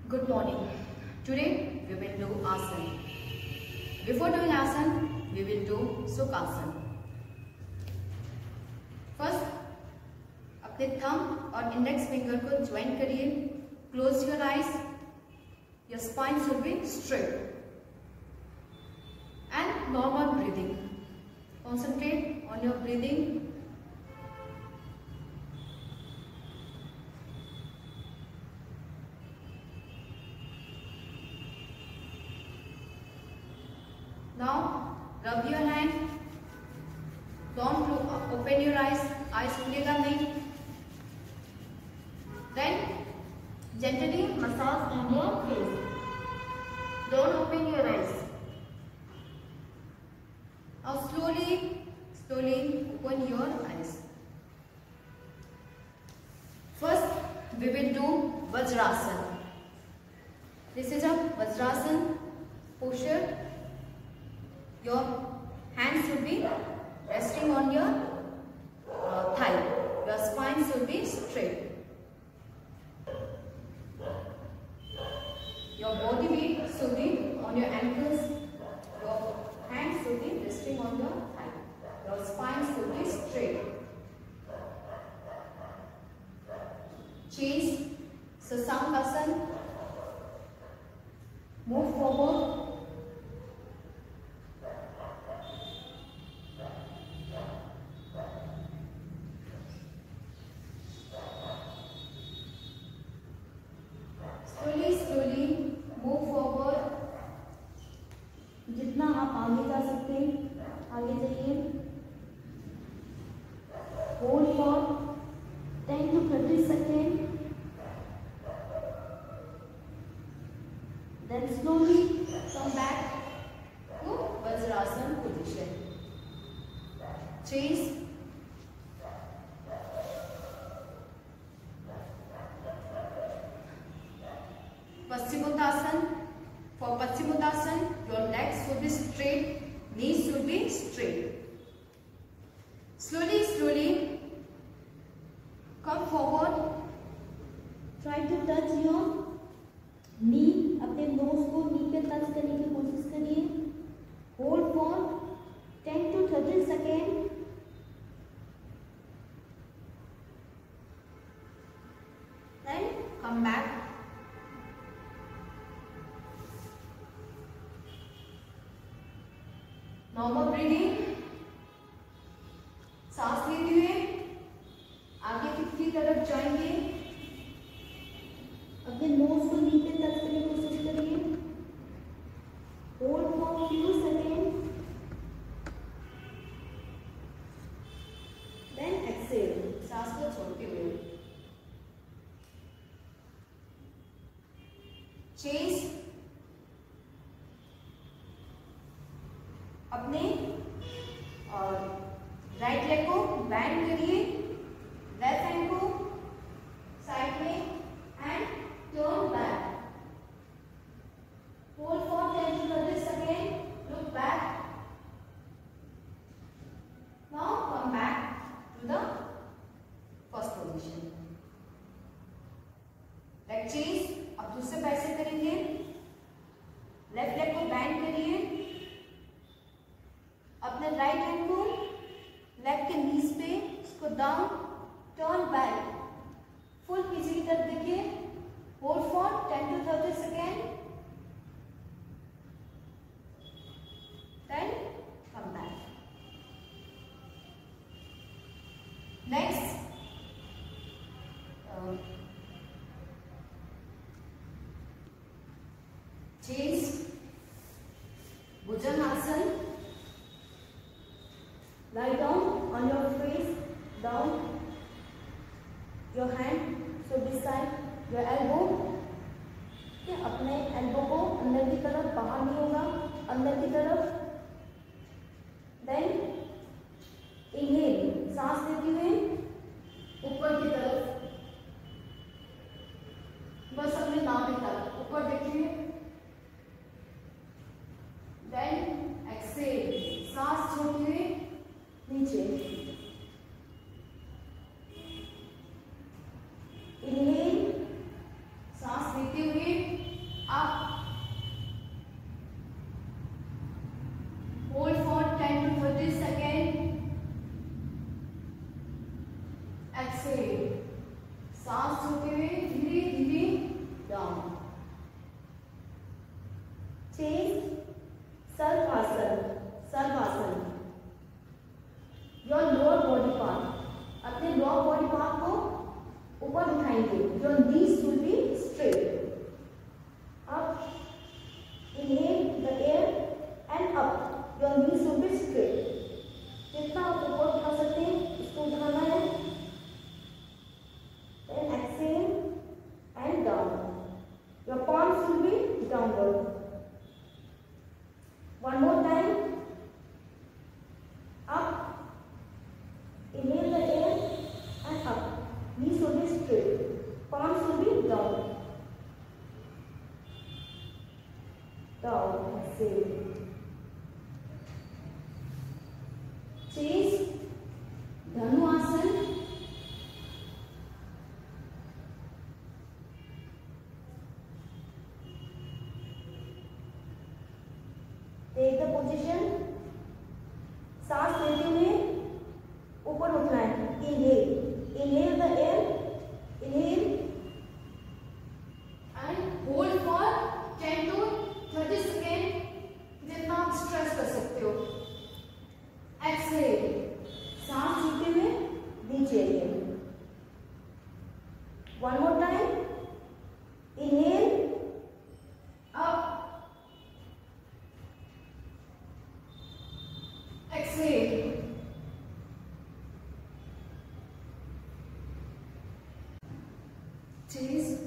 Good morning. Today we will do asan. Before doing asan, we will do sukhasana. First, अपने thumb और index finger को join करिए. Close your eyes. Your spine should be straight. And normal breathing. Concentrate on your breathing. Now, rub your hand. Don't open your eyes. Eyes खुलेगा नहीं. Then, gently massage on your face. Don't open your eyes. Now, slowly open your eyes. First, we will do Vajrasan. This is a Vajrasan posture. Your hands should be resting on your thigh. Your spine should be straight. Your body weight should be on your ankles. Your hands should be resting on your thigh. Your spine should be straight. Change Sasankasan. Move forward. Slowly move forward. जितना आप आगे जा सकते हैं आगे जाइए. Hold for 10 to 30 seconds. Then slowly come back to Vajrasan position. Change. Paschimottanasana. For Paschimottanasana, your legs should be straight, knees should be straight. Slowly come forward. Try to touch your knee. अपने nose को knee पे touch करने की कोशिश करिए. Hold for 10 to 30 seconds. Then come back. Normal breathing. सांस लेते हुए आगे की तरफ जाएंगे. अपने नोज को नी पे टच करने की कोशिश करिए. Hold for few second. Then exhale. सांस को छोड़ते हुए. चेस्ट. अपने राइट लेग को बैंड करिए. लेफ्ट हैंड को साइड में and turn back. Hold for 10 to 30 seconds. Look back. Now come back to the first position. Leg change. अब दूसरे पैर से करेंगे. लेफ्ट लेग को बैंड करिए. अपने राइट हैंड को लेग के नीज पे इसको डाउन. Turn back. फुल पीछे की तरफ देखिए. Hold for 10 to 30 seconds. Then come back. Next change bhujangasana. Lie down on your face, down. Your hand should be beside your elbow. अपने elbow को अंदर की तरफ, बाहर नहीं होगा, अंदर की तरफ. Then inhale. सांस लेते हुए ऊपर की तरफ. बस अपने नाक की तरफ ऊपर देखिए. Then exhale. सांस छोड़ते हुए नीचे. इनहेल. सांस लेते हुए सांस छोड़ते हुए धीरे धीरे down. Chest sarvasana, sarvasana. Your lower body part, अपने लोअर बॉडी पार्ट को ऊपर उठाएंगे। Your knees will be straight. अब inhale the air and up, your knees will be straight. जितना आप ऊपर उठा सकते हैं उसको उठाना है। Then exhale and down. Your palms will be downward. One more time. Up. Inhale the air and up. Knees will be straight. Palms will be down. Down. Exhale. Chase धनुआसन। Take the position. सांस लेते हुए ऊपर उठना है। Inhale, inhale the air, inhale and hold for 10 to 30 second, जितना आप stretch कर सकते हो। Exhale, सांस छोड़ते हुए नीचे आइए। One more time. Inhale, up. Exhale. Chest.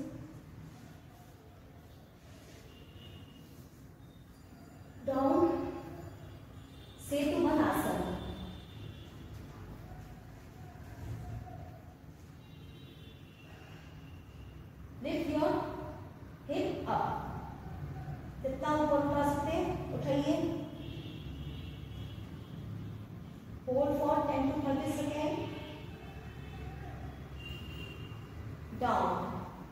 Down. Setubanasana. Lift your hip up. जितना ऊपर उठा सकते उठाइए। Hold for 10 to 30 seconds. Down.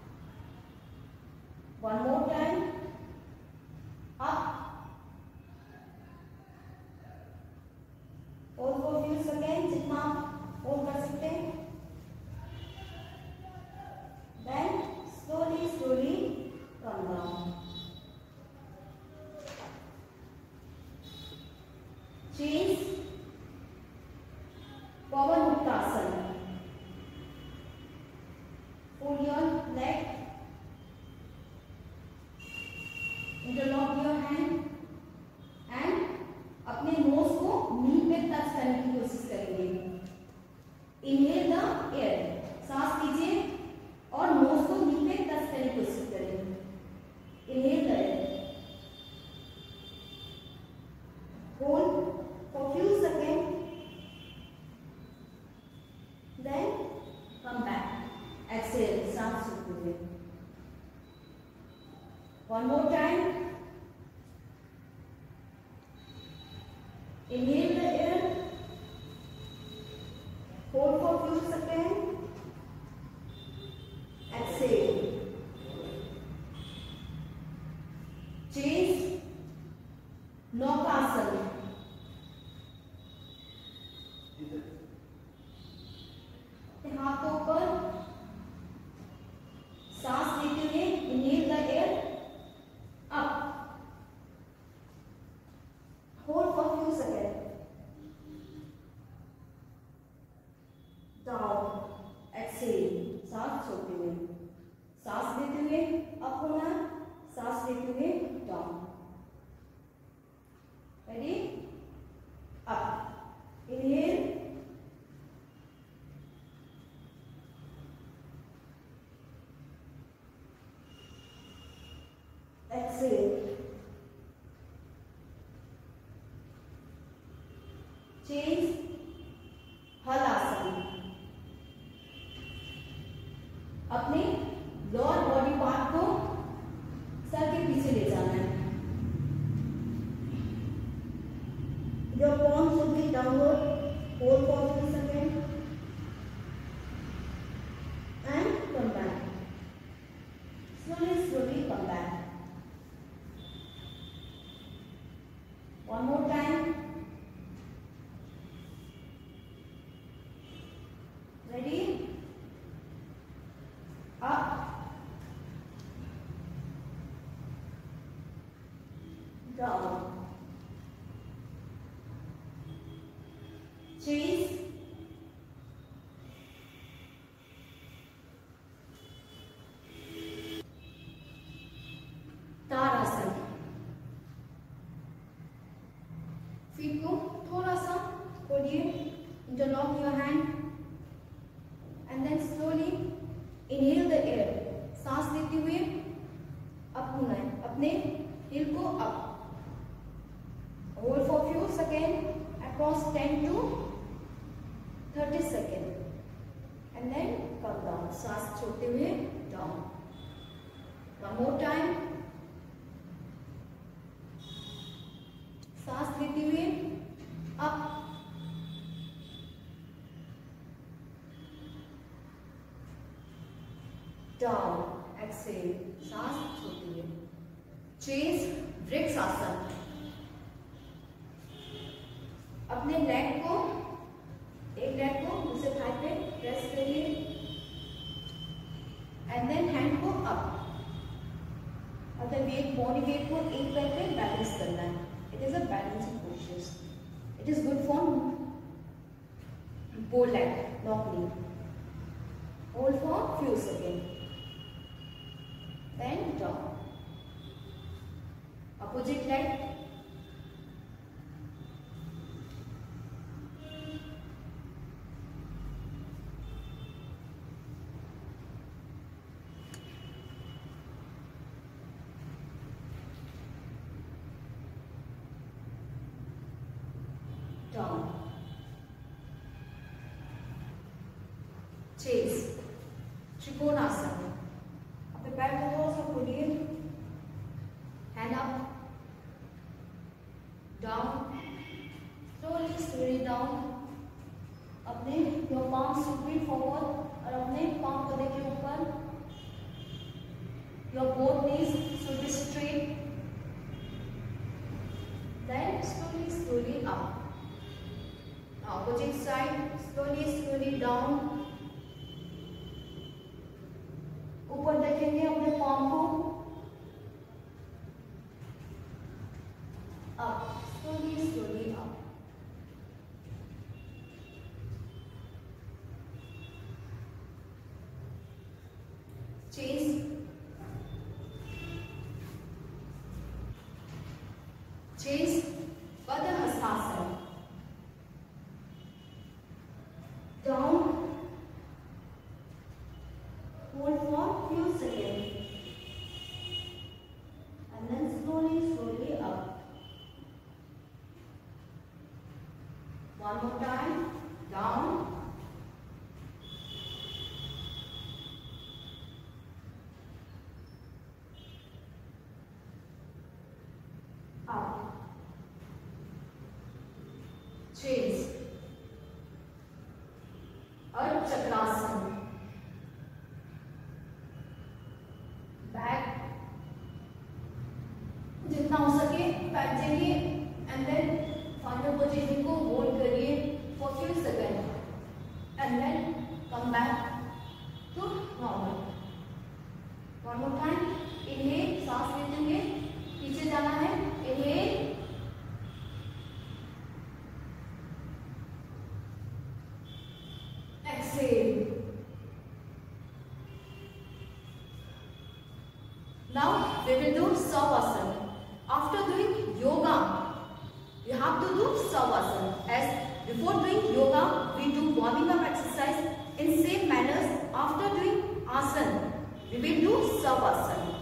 One more time. Up. Hold for few seconds, जितना hold कर सकते हैं। Then slowly, slowly come down. Change. Pawan Uttasana. Pull your leg. Interlock your hand and अपने नोज को नी पे touch करने की कोशिश करेंगे। इनहेल द एयर, सांस लीजिए और नोज को नी पे टच करने की कोशिश करेंगे। Inhale the air, hold for few second, then come back. Exhale, सांस छोड़ते हुए। One more time. Inhale the air, hold for few seconds, exhale. Chase Naukasana. हाथों पर सांस लेते हुए inhale the air, up. Hold for few seconds. Down. Exhale. सांस छोड़ते हुए, सांस लेते हुए अप होना, सांस लेते हुए down. Ready? Up. Inhale, exhale. Change halasana. अपने लोअर बॉडी पार्ट को सर के पीछे ले जाना है। Your palms should be downward. Hold for a few seconds and come back. Slowly, slowly come back. One more time. Ready? down. Chase. Tarasana. Feet को थोड़ा सा खोलिए, interlock your hand and then slowly inhale the air. सांस लेते हुए up होना है, अपने हिल को up. Hold for few second across 10 to 30 second and then come down. सांस छोड़ते हुए डाउन. One more time. सांस लेते हुए अप. डाउन. एक्सेल. सांस छोड़ते हुए. चेस वृक्षासन. अपने लेग को, एक लेग को दूसरे थाई पे प्रेस करिए एंड देन हैंड को अप. अगर वेट, बॉडी वेट को एक पैर पे बैलेंस करना है. It is a balancing posture. It is good for bow leg, not knee. Hold for few seconds. Then down. Opposite leg. Down. Chase. Trikonasana. अपने पैर को थोड़ा सा खोलिए. Hand up. Down. Slowly down. अपने your palms should be forward और अपने palm को देखिए ऊपर. Your both knees should be straight. Then slowly up. Opposite side. Slowly down. ऊपर देखेंगे अपने palm को. Up. Slowly up. Chase Padahastasana. Down. Hold for few seconds. And then slowly up. One more time. Down. Up. Chase. Chakrasana. Back. जितना हो सके बैठ जाइए and then final position को होल्ड करिए for few second and then come back to normal. One more time. Inhale. सांस लेते हुए पीछे जाना है. Inhale. Exhale. Now we will do Savasana. After doing yoga, you have to do Savasana. As before doing yoga, we do warming up exercise. In same manners, after doing asana, we will do Savasana.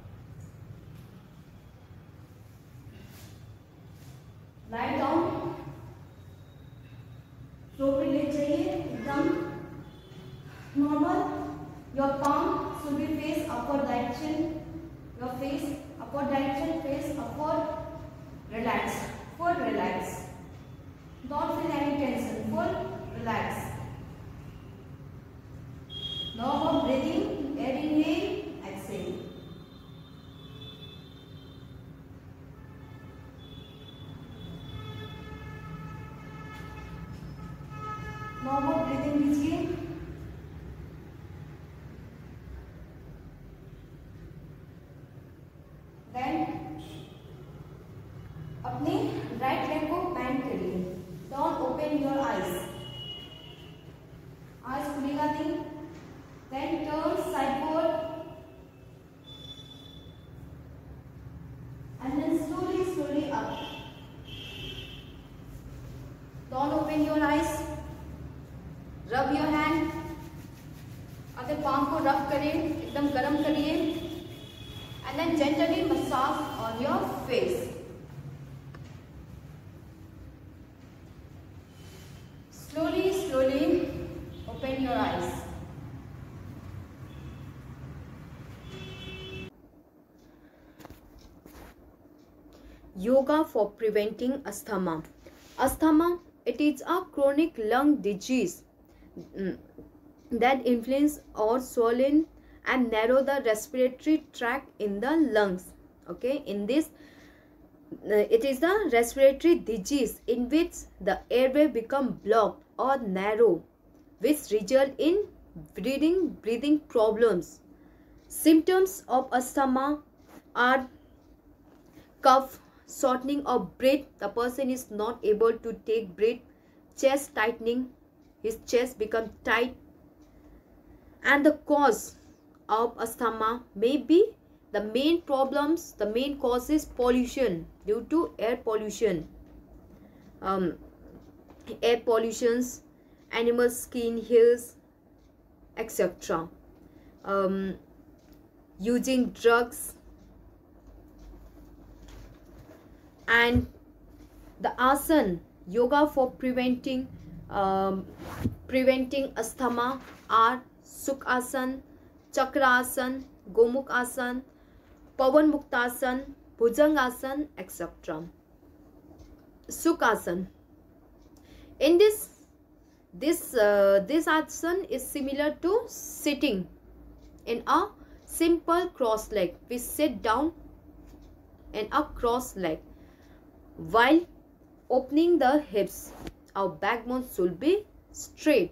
Lie down. Floor पे लेट जाइए एकदम normal. Your palm should be face upward direction. Your face upward direction, face upward. Relax. Full relax. Don't feel any tension. Full relax. Now about breathing. Air inhale, exhale. Normal breathing लीजिए. Then right leg को bend करिए, don't open your eyes, eyes खुलेगा नहीं, then turn sideward and then slowly up, don't open your eyes, rub your hand, अगर palm को rub करें एकदम गर्म करिए, and then gently massage on your face, slowly open your eyes. Yoga for preventing asthma. Asthma, it is a chronic lung disease that inflames or swollen and narrow the respiratory tract in the lungs. Okay, in this, it is the respiratory disease in which the airway become blocked or narrow, which result in breathing problems. Symptoms of asthma are cough, shortening of breath, the person is not able to take breath, chest tightening, his chest become tight, and the cause of asthma may be the main cause is pollution due to air pollutions, animal skin, hairs, etc. Using drugs, and the asana yoga for preventing asthma are Sukhasana, Chakrasana, Gomukasana, Pavan Muktasana, Bhujangasana, etc. Sukhasana. In this asana is similar to sitting in a simple cross leg. We sit down in a cross leg. While opening the hips, our backbone should be straight,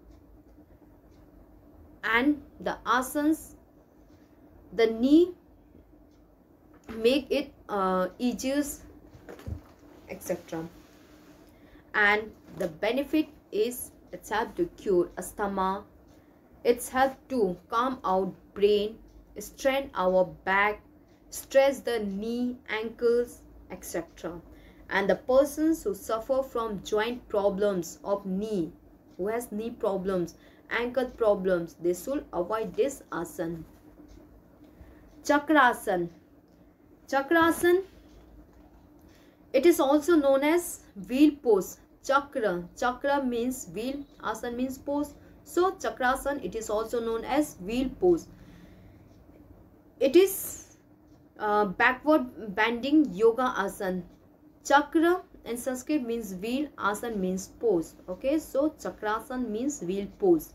and the asanas, the knee make it easier, etc. And the benefit is it's help to cure asthma, it's help to calm our brain, strengthen our back, stress the knee, ankles, etc. And the persons who suffer from joint problems of knee, who has knee problems, ankle problems, they should avoid this asana. Chakrasana. Chakrasana, it is also known as wheel pose. Chakra means wheel, asana means pose. So chakrasana, it is also known as wheel pose. It is backward bending yoga asana. Chakra in Sanskrit means wheel, asana means pose. Okay, so chakrasana means wheel pose.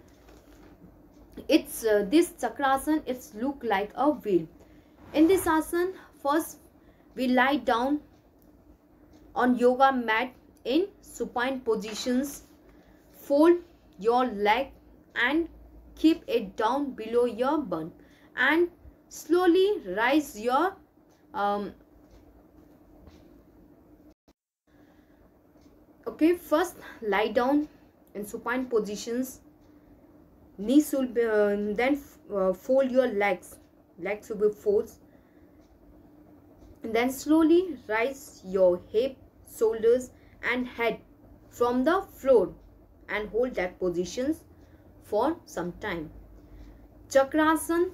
It's this chakrasana, it's look like a wheel. In this asana, first we lie down on yoga mat in supine positions. Fold your leg and keep it down below your bum, and slowly rise your okay, first lie down in supine positions, knees will be then fold your legs will be folded, and then slowly rise your hip, shoulders and head from the floor and hold that positions for some time. Chakrasana,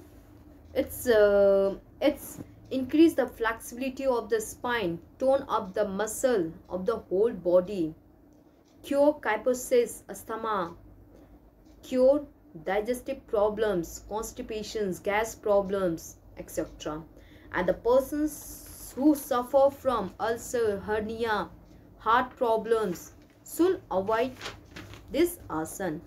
it's increase the flexibility of the spine, tone up the muscle of the whole body, cure kyphosis, asthma, cure digestive problems, constipations, gas problems, etc. And the persons who suffer from ulcer, hernia, heart problems should avoid this asana.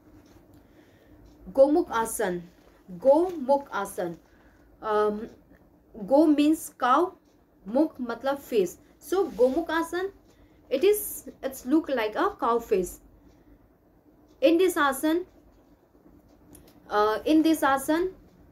Gomukh asana. Gomukh asana. Go means cow, mukh matlab face. So Gomukh asana, it's look like a cow face. In this asana,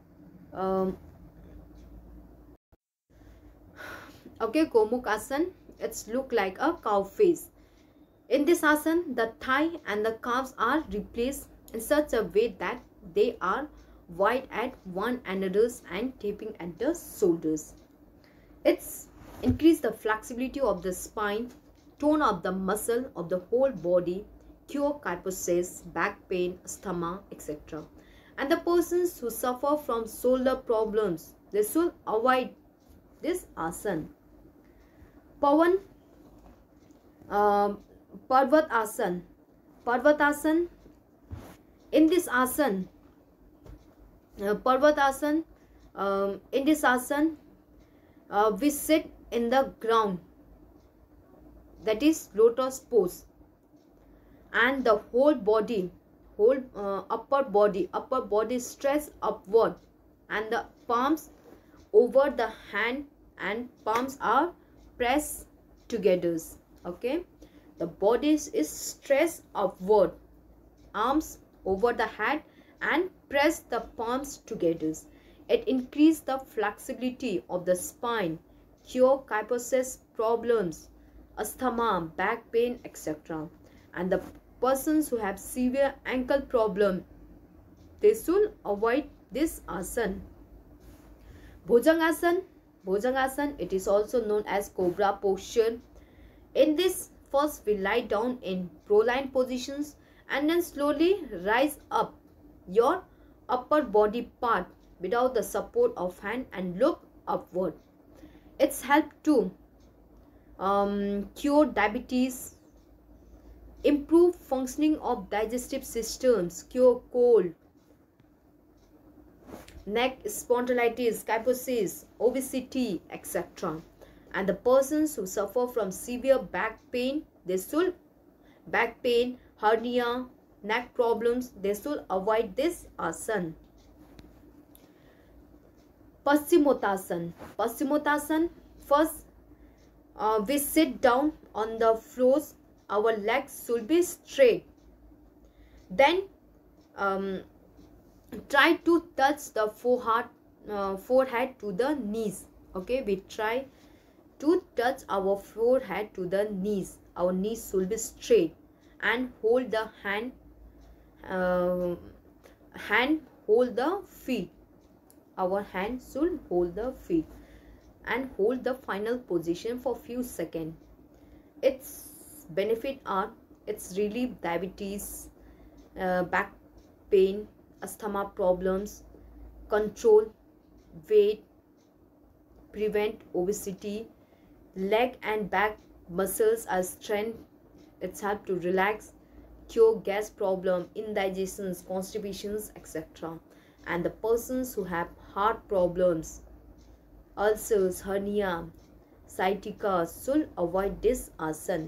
okay, Gomukh asana, It's look like a cow face. In this asana, the thigh and the calves are replaced in such a way that they are wide at one another's and tapering at the shoulders. It's increase the flexibility of the spine, tone up the muscle of the whole body, cure kyphosis, back pain, asthma, etc. And the persons who suffer from shoulder problems, they should avoid this asana. Pavan Parvatasana. Parvatasana. In this asana, Parvatasana. In this asana, we sit in the ground. That is lotus pose, and the whole body, upper body stretch upward, and the palms over the hand and palms are pressed together. Okay, the body is stretched upward, arms over the head and press the palms together. It increases the flexibility of the spine, cure kyphosis problems, asthma, back pain, etc. And the persons who have severe ankle problem, they should avoid this asana. Bhujangasana. Bhujangasana, it is also known as cobra posture. In this, first we lie down in proline positions and then slowly rise up your upper body part without the support of hand and look upward. It's helped to cure diabetes, improve functioning of digestive systems, cure cold, neck spondylitis, kyphosis, obesity, etc. And the persons who suffer from severe back pain, they should back pain, hernia, neck problems, they should avoid this asana. Paschimottanasana. Paschimottanasana, first we sit down on the floors, our legs should be straight. Then try to touch the forehead to the knees. Okay, we try to touch our forehead to the knees. Our knees should be straight and hold the hand hold the feet. Our hand should hold the feet and hold the final position for few seconds. Its benefit are it's relieve diabetes, back pain, asthma problems, control weight, prevent obesity, leg and back muscles are strength. It's help to relax, cure gas problem, indigestions, constipations, etc. And the persons who have heart problems, ulcers, hernia, sciatica should avoid this asana.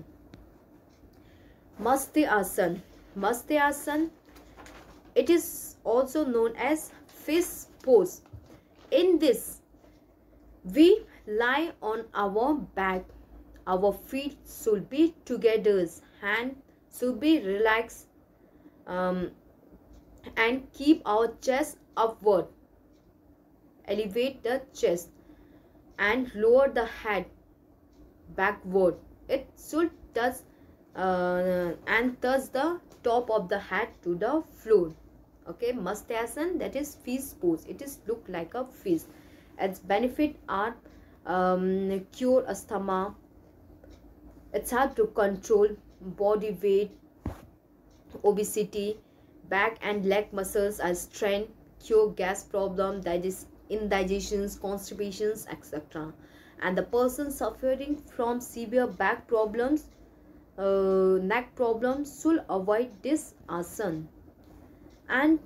Matsya asana. Matsya asana, it is also known as fish pose. In this, we lie on our back. Our feet should be together, hand should be relaxed, and keep our chest upward. Elevate the chest and lower the head backward. It should touch and touch the top of the head to the floor. Okay, Matsya, that is fish pose. It is look like a fish. Its benefit are cure asthma. It's help to control body weight, obesity, back and leg muscles are strength, cure gas problem, indigestions, constipations, etc. And the person suffering from severe back problems, neck problems should avoid this asana. And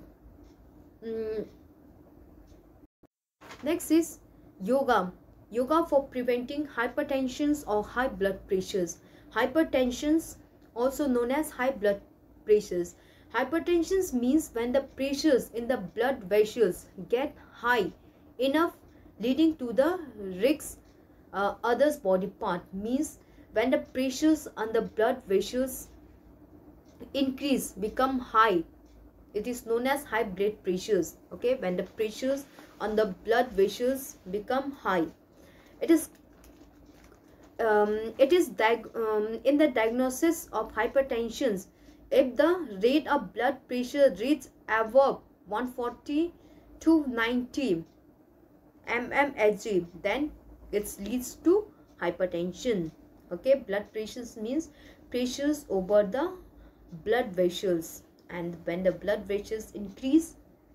next is yoga. Yoga for preventing hypertensions or high blood pressures. Hypertensions, also known as high blood pressures. Hypertension means when the pressures in the blood vessels get high enough, leading to the risk others body part. Means when the pressures on the blood vessels increase, become high, it is known as high blood pressures. Okay, when the pressures on the blood vessels become high, it is in the diagnosis of hypertension. If the rate of blood pressure reaches above 140 to 90 mmHg, then it leads to hypertension. Okay, blood pressures means pressures over the blood vessels, and when the blood vessels increase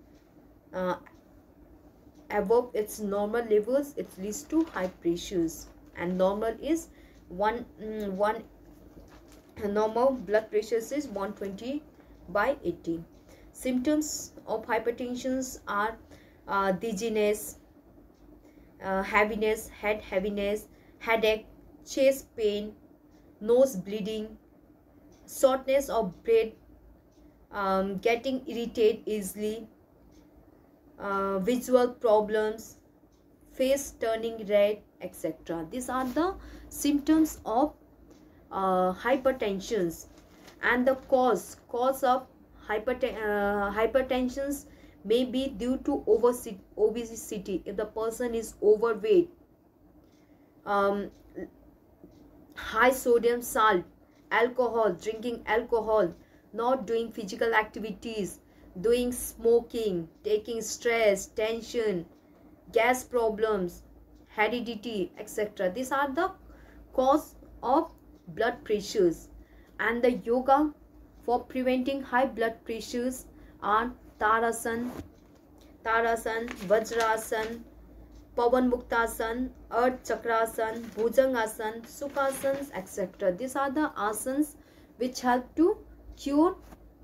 above its normal levels, it leads to high pressures. And normal is normal blood pressure is 120/80. Symptoms of hypertension are dizziness, heaviness, head heaviness, headache, chest pain, nose bleeding, shortness of breath, getting irritated easily, visual problems, face turning red, etc. These are the symptoms of hypertension. And the cause of hypertension may be due to obesity. If the person is overweight, high sodium salt, alcohol, drinking alcohol, not doing physical activities, doing smoking, taking stress, tension, gas problems, heredity, etc. These are the cause of blood pressures. And the yoga for preventing high blood pressures are Tarasan, Vajrasan, Pavan Muktasan, Earth Chakrasan, Bhujangasan, Sukhasans, etc. These are the asanas which help to cure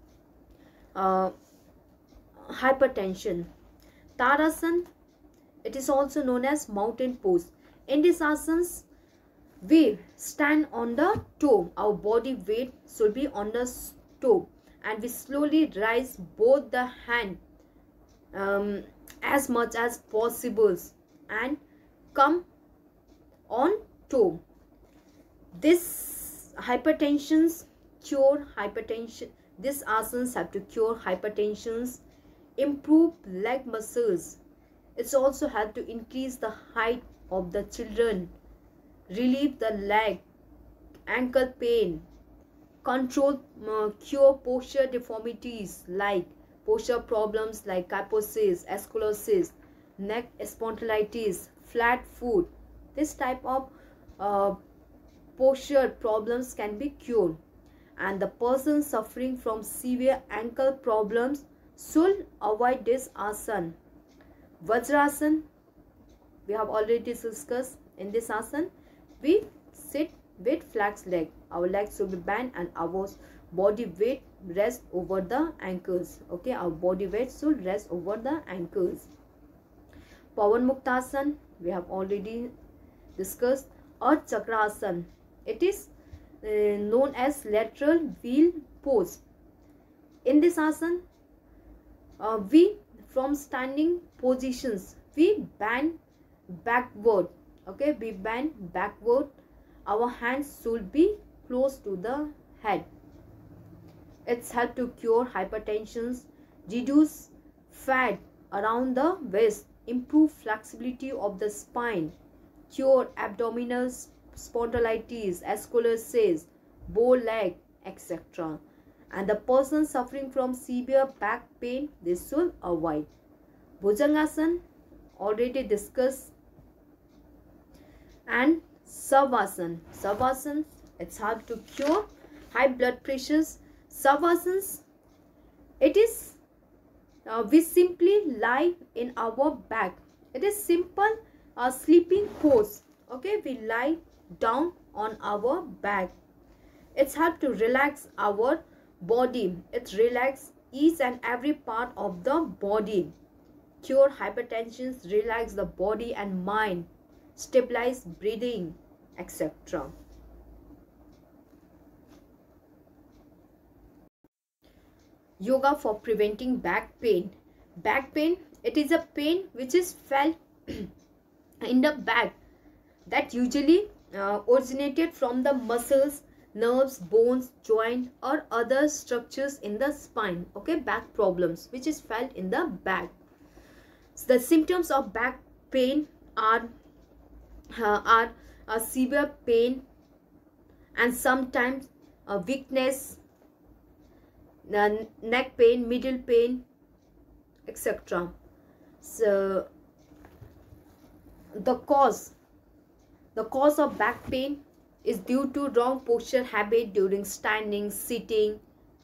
hypertension. Tarasan, it is also known as mountain pose. In this asanas, we stand on the toe. Our body weight should be on the toe, and we slowly raise both the hand as much as possible and come on toe. This hypertensions cure hypertension. These asanas have to cure hypertensions, improve leg muscles. It's also help to increase the height of the children, relieve the leg, ankle pain, control, cure posture deformities like posture problems like kyphosis, scoliosis, neck spondylitis, flat foot. This type of posture problems can be cured. And the person suffering from severe ankle problems should avoid this asana. Vajrasan, we have already discussed. In this asana, we sit with flexed leg. Our legs should be bent and our body weight rest over the ankles. Okay, our body weight should rest over the ankles. Pavan Muktasan, we have already discussed. Earth Chakrasan, it is known as lateral wheel pose. In this asana, we from standing positions, we bend backward. Okay, we bend backward. Our hands should be close to the head. It's help to cure hypertension, reduce fat around the waist, improve flexibility of the spine, cure abdominal spondylitis, scoliosis, bow leg, etc. And the person suffering from severe back pain, this should avoid. Bhujangasana, already discussed. And Savasana. Savasana, it's hard to cure high blood pressures. Savasana, it is we simply lie in our back. It is simple sleeping pose. Okay, we lie down on our back. It's help to relax our body. It relax each and every part of the body. Cure hypertension, relax the body and mind, stabilize breathing, etc. Yoga for preventing back pain. Back pain, it is a pain which is felt in the back that usually originated from the muscles, nerves, bones, joint or other structures in the spine. Okay, back problems which is felt in the back. So the symptoms of back pain are a severe pain, and sometimes a weakness, neck pain, middle pain, etc. So the cause of back pain is due to wrong posture habit during standing, sitting,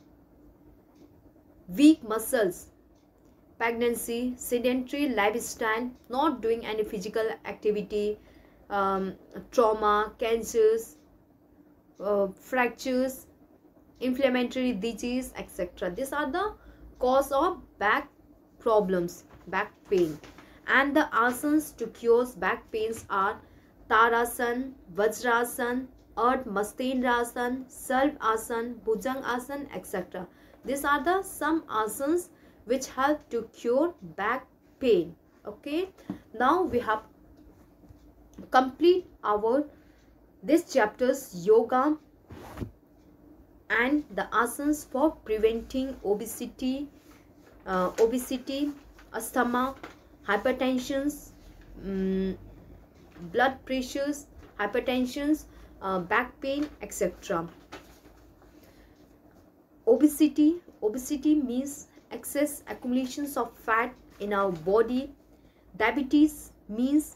weak muscles, pregnancy, sedentary lifestyle, not doing any physical activity, trauma, cancers, fractures, inflammatory disease, etc. These are the cause of back problems, back pain. And the asanas to cure back pains are Tarasan, Vajrasan, Ardh Mastendrasan, Sarvasan, Bhujangasan, etc. These are the some asanas which help to cure back pain. Okay, now we have complete our this chapter's yoga and the asanas for preventing obesity, asthma, hypertension, blood pressures, hypertensions, back pain, etc. Obesity means excess accumulations of fat in our body. Diabetes means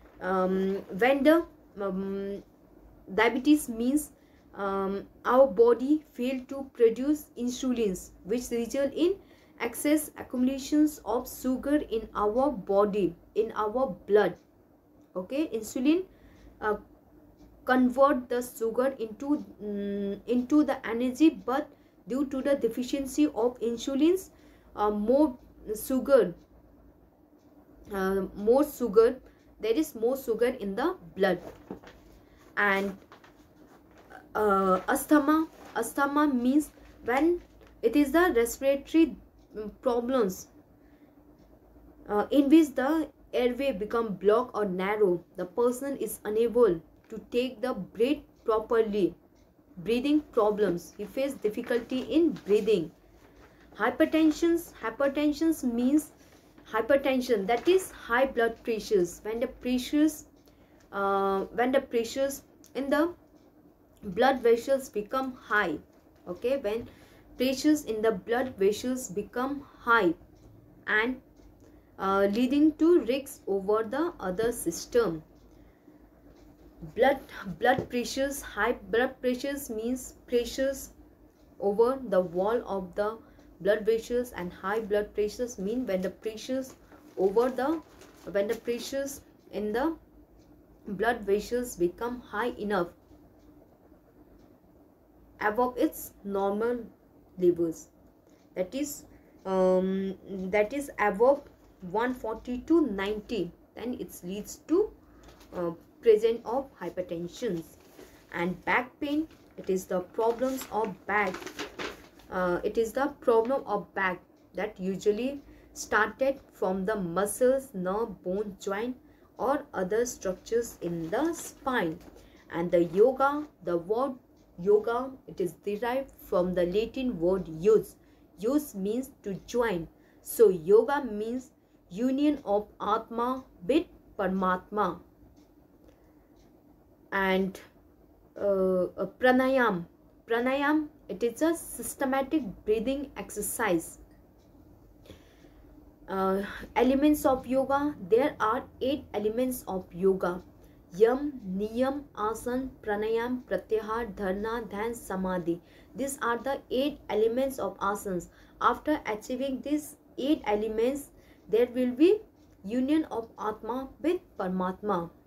diabetes means our body fail to produce insulins, which result in excess accumulations of sugar in our body, in our blood. Okay, insulin convert the sugar into the energy, but due to the deficiency of insulins, more sugar, there is more sugar in the blood. And asthma means when it is the respiratory problems in which the airway become blocked or narrow, the person is unable to take the breath properly, breathing problems, he faces difficulty in breathing. Hypertension means hypertension, that is high blood pressures, when the pressures in the blood vessels become high. Okay, when pressures in the blood vessels become high and leading to risks over the other system. Blood pressures, high blood pressures means pressures over the wall of the blood vessels, and high blood pressures mean when the pressures in the blood vessels become high enough above its normal levels, that is above 140 to 90, then it leads to presence of hypertension. And back pain, it is the problems of back. It is the problem of back that usually started from the muscles, nerve, bone, joint, or other structures in the spine. And the word yoga, it is derived from the Latin word use. Use means to join. So yoga means union of Atma with Paramatma. And pranayam, it is a systematic breathing exercise. Elements of yoga, there are 8 elements of yoga: yam, niyam, asan, pranayam, pratyahar, dharana, dhyan, samadhi. These are the 8 elements of asanas. After achieving these 8 elements, there will be union of Atma with Paramatma.